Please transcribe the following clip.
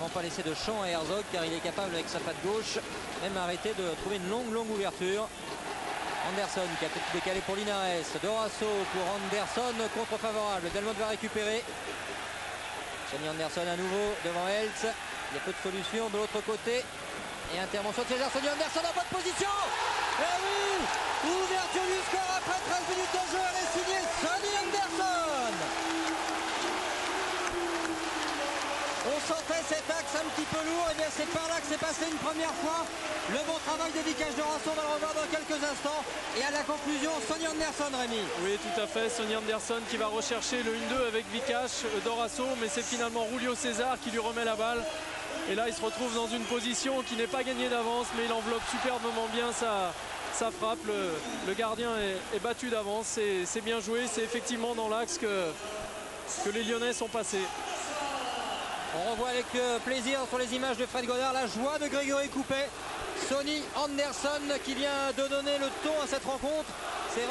vraiment pas laisser de champ à Herzog, car il est capable avec sa patte gauche même arrêter de trouver une longue ouverture. Anderson qui a peut-être décalé pour Linares. Dorasso pour Anderson, contre favorable. Delmotte va récupérer. Sonny Anderson à nouveau devant Eltz. Il y a peu de solutions de l'autre côté. Et intervention de César. Sonny Anderson en bonne position. Et oui, ouverture du score après 13 minutes de jeu. Elle est signée Sonny Anderson. On sentait cet axe un petit peu lourd. Et bien c'est par là que c'est passé une première fois. Le bon travail de Vikash Dorasso, on va le revoir dans quelques instants. Et à la conclusion, Sonny Anderson, Rémi. Oui, tout à fait. Sonny Anderson qui va rechercher le 1-2 avec Vikash Dorasso. Mais c'est finalement Julio César qui lui remet la balle. Et là, il se retrouve dans une position qui n'est pas gagnée d'avance. Mais il enveloppe superbement bien sa frappe. Le gardien est battu d'avance. C'est bien joué. C'est effectivement dans l'axe que les Lyonnais sont passés. On revoit avec plaisir sur les images de Fred Godard la joie de Grégory Coupet. Sonny Anderson qui vient de donner le ton à cette rencontre.